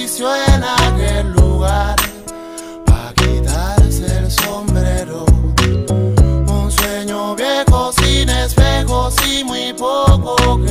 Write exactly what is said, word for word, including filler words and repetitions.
edificio en aquel lugar, pa' quitarse el sombrero. Un sueño viejo sin espejos y muy poco